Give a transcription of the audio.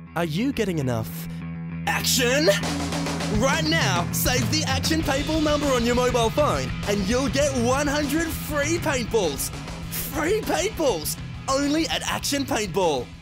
Are you getting enough action? Right now, save the Action Paintball number on your mobile phone and you'll get 100 free paintballs. Free paintballs! Only at Action Paintball.